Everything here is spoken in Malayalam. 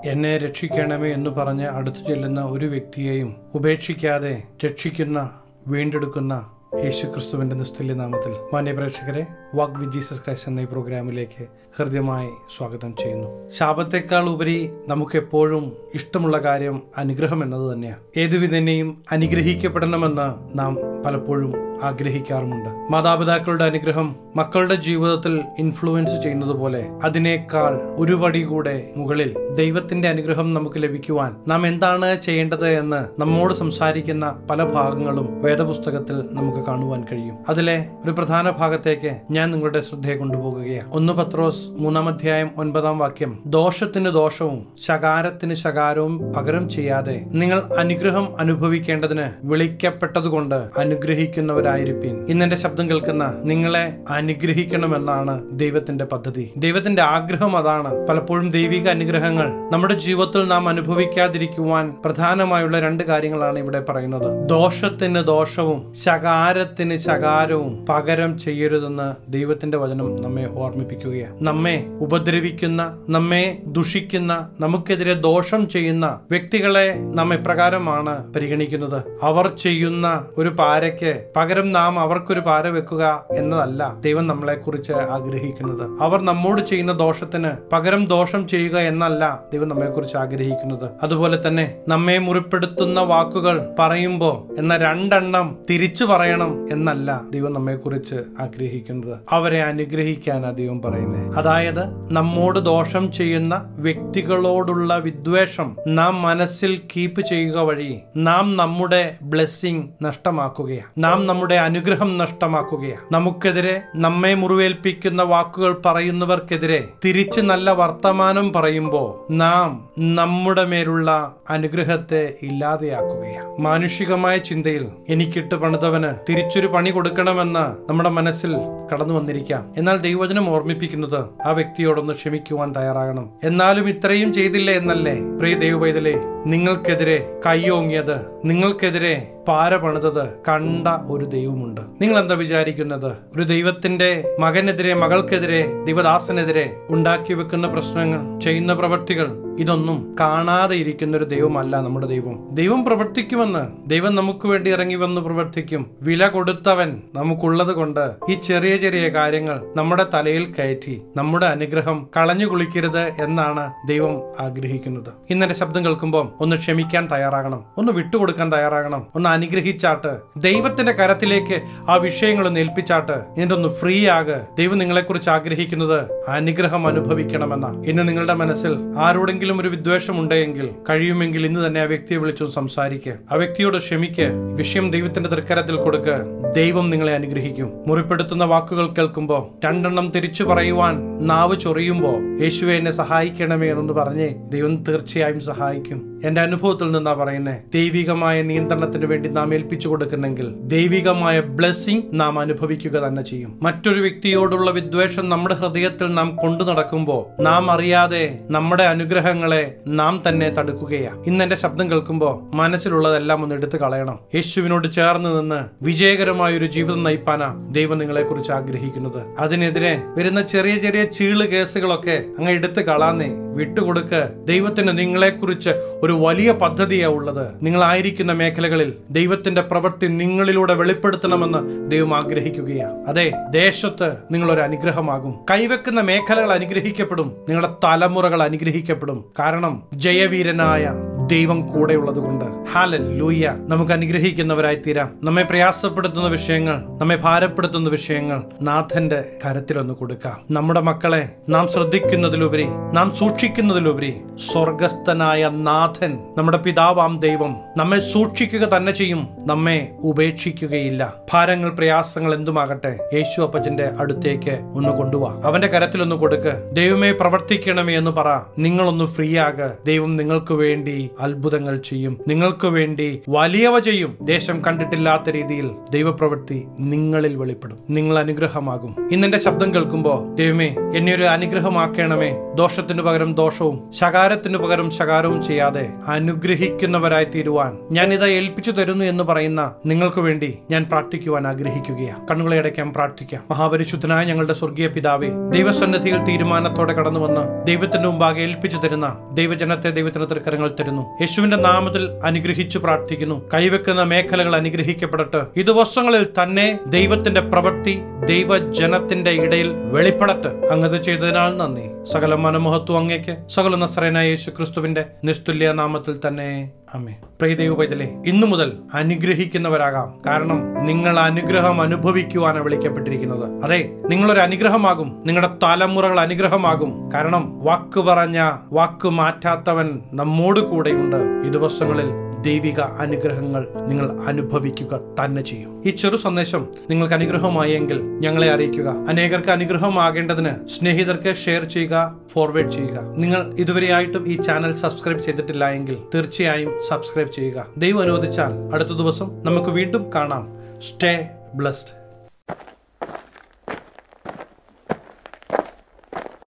എന്നെ രക്ഷിക്കണമേ എന്ന് പറഞ്ഞ് അടുത്തു ചെല്ലുന്ന ഒരു വ്യക്തിയെയും ഉപേക്ഷിക്കാതെ രക്ഷിക്കുന്ന, വീണ്ടെടുക്കുന്ന യേശുക്രിസ്തുവിന്റെ നിസ്തുല്യ നാമത്തിൽ മാന്യ പ്രേക്ഷകരെ, വാക്ക് വിത്ത് ജീസസ് ക്രൈസ്റ്റ് എന്ന ഈ പ്രോഗ്രാമിലേക്ക് ഹൃദ്യമായി സ്വാഗതം ചെയ്യുന്നു. ശാപത്തെക്കാൾ ഉപരി നമുക്ക് എപ്പോഴും ഇഷ്ടമുള്ള കാര്യം അനുഗ്രഹം എന്നത് തന്നെയാണ്. ഏതുവിധേനയും അനുഗ്രഹിക്കപ്പെടണമെന്ന് നാം പലപ്പോഴും ആഗ്രഹിക്കാറുമുണ്ട്. മാതാപിതാക്കളുടെ അനുഗ്രഹം മക്കളുടെ ജീവിതത്തിൽ ഇൻഫ്ലുവൻസ് ചെയ്യുന്നത് പോലെ അതിനേക്കാൾ ഒരു പടി കൂടെ മുകളിൽ ദൈവത്തിന്റെ അനുഗ്രഹം നമുക്ക് ലഭിക്കുവാൻ നാം എന്താണ് ചെയ്യേണ്ടത് എന്ന് നമ്മോട് സംസാരിക്കുന്ന പല ഭാഗങ്ങളും വേദപുസ്തകത്തിൽ നമുക്ക് കാണുവാൻ കഴിയും. അതിലെ ഒരു പ്രധാന ഭാഗത്തേക്ക് ഞാൻ നിങ്ങളുടെ ശ്രദ്ധയെ കൊണ്ടുപോകുകയാണ്. 1 പത്രോസ് 3-ാം അധ്യായം 9-ാം വാക്യം, ദോഷത്തിന് ദോഷവും ശകാരത്തിന് ശകാരവും പകരം ചെയ്യാതെ നിങ്ങൾ അനുഗ്രഹം അനുഭവിക്കേണ്ടതിന് വിളിക്കപ്പെട്ടതുകൊണ്ട് അനുഗ്രഹിക്കുന്നവരായിരിക്കും. ഇന്നെന്റെ ശബ്ദം കേൾക്കുന്ന നിങ്ങളെ അനുഗ്രഹിക്കണമെന്നാണ് ദൈവത്തിന്റെ പദ്ധതി. ദൈവത്തിന്റെ ആഗ്രഹം അതാണ്. പലപ്പോഴും ദൈവിക അനുഗ്രഹങ്ങൾ നമ്മുടെ ജീവിതത്തിൽ നാം അനുഭവിക്കാതിരിക്കുവാൻ പ്രധാനമായുള്ള 2 കാര്യങ്ങളാണ് ഇവിടെ പറയുന്നത്. ദോഷത്തിന് ദോഷവും ശകാരത്തിന് ശകാരവും പകരം ചെയ്യരുതെന്ന് ദൈവത്തിന്റെ വചനം നമ്മെ ഓർമ്മിപ്പിക്കുകയാണ്. നമ്മെ ഉപദ്രവിക്കുന്ന, നമ്മെ ദുഷിക്കുന്ന, നമുക്കെതിരെ ദോഷം ചെയ്യുന്ന വ്യക്തികളെ നാം എപ്രകാരമാണ് പരിഗണിക്കുന്നത്? അവർ ചെയ്യുന്ന ഒരു പാരയ്ക്ക് പകരം നാം അവർക്കൊരു പാര വെക്കുക എന്നതല്ല ദൈവം നമ്മളെ കുറിച്ച് ആഗ്രഹിക്കുന്നത്. അവർ നമ്മോട് ചെയ്യുന്ന ദോഷത്തിന് പകരം ദോഷം ചെയ്യുക എന്നല്ല ദൈവം നമ്മെ കുറിച്ച് ആഗ്രഹിക്കുന്നത്. അതുപോലെ തന്നെ നമ്മെ മുറിപ്പെടുത്തുന്ന വാക്കുകൾ പറയുമ്പോ എന്ന 2 എണ്ണം തിരിച്ചു പറയണം എന്നല്ല ദൈവം നമ്മെ കുറിച്ച് ആഗ്രഹിക്കുന്നത്. അവരെ അനുഗ്രഹിക്കാനാ ദൈവം പറയുന്നത്. അതായത് നമ്മോട് ദോഷം ചെയ്യുന്ന വ്യക്തികളോടുള്ള വിദ്വേഷം നാം മനസ്സിൽ കീപ്പ് ചെയ്യുക വഴി നാം നമ്മുടെ ബ്ലെസ്സിങ് നഷ്ടമാക്കുകയാണ്. നാം നമ്മുടെ അനുഗ്രഹം നഷ്ടമാക്കുകയാണ്. നമുക്കെതിരെ നമ്മെ മുറിവേൽപ്പിക്കുന്ന വാക്കുകൾ പറയുന്നവർക്കെതിരെ തിരിച്ച് നല്ല വർത്തമാനം പറയുമ്പോൾ നാം നമ്മുടെ മേലുള്ള അനുഗ്രഹത്തെ ഇല്ലാതെയാക്കുകയാണ്. മാനുഷികമായ ചിന്തയിൽ എനിക്കിട്ട് പണിതവന് തിരിച്ചൊരു പണി കൊടുക്കണമെന്ന് നമ്മുടെ മനസ്സിൽ കടന്നു വന്നിരിക്കാം. എന്നാൽ ദൈവവചനം ഓർമ്മിപ്പിക്കുന്നത് ആ വ്യക്തിയോടൊന്ന് ക്ഷമിക്കുവാൻ തയ്യാറാകണം. എന്നാലും ഇത്രയും ചെയ്തില്ല എന്നല്ലേ പ്രിയ ദൈവപൈതലേ, നിങ്ങൾക്കെതിരെ കൈയോങ്ങിയത്, നിങ്ങൾക്കെതിരെ പാര പണിതത് കണ്ട ഒരു ദൈവമുണ്ട്. നിങ്ങൾ എന്താ വിചാരിക്കുന്നത്? ഒരു ദൈവത്തിന്റെ മകനെതിരെ, മകൾക്കെതിരെ, ദൈവദാസനെതിരെ ഉണ്ടാക്കി വെക്കുന്ന പ്രശ്നങ്ങൾ, ചെയ്യുന്ന പ്രവൃത്തികൾ, ഇതൊന്നും കാണാതെ ഇരിക്കുന്ന ഒരു ദൈവമല്ല നമ്മുടെ ദൈവം. ദൈവം പ്രവർത്തിക്കുമെന്ന്, ദൈവം നമുക്ക് വേണ്ടി ഇറങ്ങി വന്ന് പ്രവർത്തിക്കും. വില കൊടുത്തവൻ നമുക്കുള്ളത് കൊണ്ട് ഈ ചെറിയ ചെറിയ കാര്യങ്ങൾ നമ്മുടെ തലയിൽ കയറ്റി നമ്മുടെ അനുഗ്രഹം കളഞ്ഞു കുളിക്കരുത് എന്നാണ് ദൈവം ആഗ്രഹിക്കുന്നത്. ഇന്നെന്റെ ശബ്ദം കേൾക്കുമ്പോൾ ഒന്ന് ക്ഷമിക്കാൻ തയ്യാറാകണം, ഒന്ന് വിട്ടുകൊടുക്കാൻ തയ്യാറാകണം, ഒന്ന് അനുഗ്രഹിച്ചാട്ട് ദൈവത്തിന്റെ കരത്തിലേക്ക് ആ വിഷയങ്ങളൊന്ന് ഏൽപ്പിച്ചാട്ട് ഇതിന്റെ ഒന്ന് ഫ്രീ ആകെ. ദൈവം നിങ്ങളെ കുറിച്ച് ആഗ്രഹിക്കുന്നത് അനുഗ്രഹം അനുഭവിക്കണമെന്ന. ഇന്ന് നിങ്ങളുടെ മനസ്സിൽ ആരോടെങ്കിലും ഒരു വിദ്വേഷം ഉണ്ടെങ്കിൽ കഴിയുമെങ്കിൽ ഇന്ന് തന്നെ ആ വ്യക്തിയെ വിളിച്ചു സംസാരിക്കുക, ആ വ്യക്തിയോട് ക്ഷമിക്ക്, വിഷയം ദൈവത്തിന്റെ തൃക്കരത്തിൽ കൊടുക്ക്. ദൈവം നിങ്ങളെ അനുഗ്രഹിക്കും. മുറിപ്പെടുത്തുന്ന വാക്കുകൾ കേൾക്കുമ്പോ 2 എണ്ണം തിരിച്ചു പറയുവാൻ നാവ് ചൊറിയുമ്പോ യേശുവെ എന്നെ സഹായിക്കണമേ എന്നൊന്ന് പറഞ്ഞേ, ദൈവം തീർച്ചയായും സഹായിക്കും. എന്റെ അനുഭവത്തിൽ നിന്നാ പറയുന്നേ. ദൈവികമായ നിയന്ത്രണത്തിന് വേണ്ടി നാം ഏൽപ്പിച്ചു കൊടുക്കുന്നെങ്കിൽ ദൈവികമായ ബ്ലെസ്സിംഗ് നാം അനുഭവിക്കുക തന്നെ ചെയ്യും. മറ്റൊരു വ്യക്തിയോടുള്ള വിദ്വേഷം നമ്മുടെ ഹൃദയത്തിൽ നാം കൊണ്ടു നടക്കുമ്പോൾ നാം അറിയാതെ നമ്മുടെ അനുഗ്രഹങ്ങളെ നാം തന്നെ തടുക്കുകയാണ്. ഇന്ന് എന്റെ ശബ്ദം കേൾക്കുമ്പോൾ മനസ്സിലുള്ളതെല്ലാം ഒന്ന് എടുത്തു കളയണം. യേശുവിനോട് ചേർന്ന് നിന്ന് വിജയകരമായ ഒരു ജീവിതം നയിപ്പാനാ ദൈവം നിങ്ങളെ കുറിച്ച് ആഗ്രഹിക്കുന്നത്. അതിനെതിരെ വരുന്ന ചെറിയ ചെറിയ ചീള് കേസുകളൊക്കെ അങ്ങ് എടുത്തു കളാന്നേ, വിട്ടുകൊടുക്ക്. ദൈവത്തിന് നിങ്ങളെ കുറിച്ച് ഒരു വലിയ പദ്ധതിയാ ഉള്ളത്. നിങ്ങളായിരിക്കുന്ന മേഖലകളിൽ ദൈവത്തിന്റെ പ്രവൃത്തി നിങ്ങളിലൂടെ വെളിപ്പെടുത്തണമെന്ന് ദൈവം ആഗ്രഹിക്കുകയാണ്. അതെ, ദേശത്ത് നിങ്ങളൊരു അനുഗ്രഹമാകും. കൈവെക്കുന്ന മേഖലകൾ അനുഗ്രഹിക്കപ്പെടും. നിങ്ങളുടെ തലമുറകൾ അനുഗ്രഹിക്കപ്പെടും. കാരണം ജയവീരനായ ദൈവം കൂടെയുള്ളത് കൊണ്ട്. ഹല്ലേലൂയ. നമുക്ക് അനുഗ്രഹിക്കുന്നവരായി തീരാം. നമ്മെ പ്രയാസപ്പെടുത്തുന്ന വിഷയങ്ങൾ, നമ്മെ ഭാരപ്പെടുത്തുന്ന വിഷയങ്ങൾ നാഥന്റെ കരത്തിലൊന്ന് കൊടുക്കാം. നമ്മുടെ മക്കളെ നാം ശ്രദ്ധിക്കുന്നതിലുപരി, നാം സൂക്ഷിക്കുന്നതിലുപരി സ്വർഗസ്ഥനായ നാഥൻ, നമ്മുടെ പിതാവാം ദൈവം നമ്മെ സൂക്ഷിക്കുക തന്നെ ചെയ്യും. നമ്മെ ഉപേക്ഷിക്കുകയില്ല. ഭാരങ്ങൾ, പ്രയാസങ്ങൾ എന്തുമാകട്ടെ യേശു അപ്പച്ചന്റെ അടുത്തേക്ക് ഒന്ന് കൊണ്ടുപോവാ. അവന്റെ കരത്തിലൊന്ന് കൊടുക്ക്. ദൈവമേ പ്രവർത്തിക്കണമേ എന്ന് പറ. നിങ്ങളൊന്ന് ഫ്രീ ആക. ദൈവം നിങ്ങൾക്ക് വേണ്ടി അത്ഭുതങ്ങൾ ചെയ്യും. നിങ്ങൾക്ക് വേണ്ടി വലിയവ ചെയ്യും. ദേശം കണ്ടിട്ടില്ലാത്ത രീതിയിൽ ദൈവപ്രവൃത്തി നിങ്ങളിൽ വെളിപ്പെടും. നിങ്ങൾ അനുഗ്രഹമാകും. ഇന്നെന്റെ ശബ്ദം കേൾക്കുമ്പോ ദൈവമേ, എന്നെ ഒരു അനുഗ്രഹമാക്കണമേ. ദോഷത്തിനു പകരം ദോഷവും ശകാരത്തിനു പകരം ശകാരവും ചെയ്യാതെ അനുഗ്രഹിക്കുന്നവരായി തീരുവാൻ ഞാൻ ഇതാ ഏൽപ്പിച്ചു തരുന്നു എന്ന് പറയുന്ന നിങ്ങൾക്ക് വേണ്ടി ഞാൻ പ്രാർത്ഥിക്കുവാൻ ആഗ്രഹിക്കുകയാണ്. കണ്ണുകളെ അടയ്ക്കാം, പ്രാർത്ഥിക്കാം. മഹാപരിശുദ്ധനായ ഞങ്ങളുടെ സ്വർഗീയ പിതാവേ, ദൈവസന്നിധിയിൽ തീരുമാനത്തോടെ കടന്നു വന്ന് ദൈവത്തിന്റെ മുമ്പാകെ ഏൽപ്പിച്ചു തരുന്ന ദൈവജനത്തെ ദൈവത്തിന്റെ തൃക്കരങ്ങൾ തരുന്നു. യേശുവിന്റെ നാമത്തിൽ അനുഗ്രഹിച്ചു പ്രാർത്ഥിക്കുന്നു. കൈവെക്കുന്ന മേഖലകൾ അനുഗ്രഹിക്കപ്പെടട്ടെ. ഈ ദിവസങ്ങളിൽ തന്നെ ദൈവത്തിന്റെ പ്രവൃത്തി ദൈവജനത്തിന്റെ ഇടയിൽ വെളിപ്പെടട്ടെ. അങ്ങത് ചെയ്തതിനാൽ നന്ദി. സകല മനമഹത്വം അങ്ങേക്ക്. സകല നസറേനായ യേശു ക്രിസ്തുവിന്റെ നിസ്തുല്യ നാമത്തിൽ തന്നെ ആമേൻ. പ്രിയ ദൈവപൈതലേ, ഇന്നു മുതൽ അനുഗ്രഹിക്കുന്നവരാകാം. കാരണം നിങ്ങൾ അനുഗ്രഹം അനുഭവിക്കുവാനാണ് വിളിക്കപ്പെട്ടിരിക്കുന്നത്. അതെ, നിങ്ങളൊരു അനുഗ്രഹമാകും. നിങ്ങളുടെ തലമുറകൾ അനുഗ്രഹമാകും. കാരണം വാക്ക് പറഞ്ഞ വാക്ക് മാറ്റാത്തവൻ നമ്മോട് കൂടെയുണ്ട്. ഈ ദിവസങ്ങളിൽ ദൈവിക അനുഗ്രഹങ്ങൾ നിങ്ങൾ അനുഭവിക്കുക തന്നെ ചെയ്യും. ഈ ചെറു സന്ദേശം നിങ്ങൾക്ക് അനുഗ്രഹമായെങ്കിൽ ഞങ്ങളെ അറിയിക്കുക. അനേകർക്ക് അനുഗ്രഹമാകേണ്ടതിന് സ്നേഹിതർക്ക് ഷെയർ ചെയ്യുക, ഫോർവേഡ് ചെയ്യുക. നിങ്ങൾ ഇതുവരെയായിട്ടും ഈ ചാനൽ സബ്സ്ക്രൈബ് ചെയ്തിട്ടില്ല എങ്കിൽ തീർച്ചയായും സബ്സ്ക്രൈബ് ചെയ്യുക. ദൈവം അനുവദിച്ചാൽ അടുത്ത ദിവസം നമുക്ക് വീണ്ടും കാണാം. Stay blessed.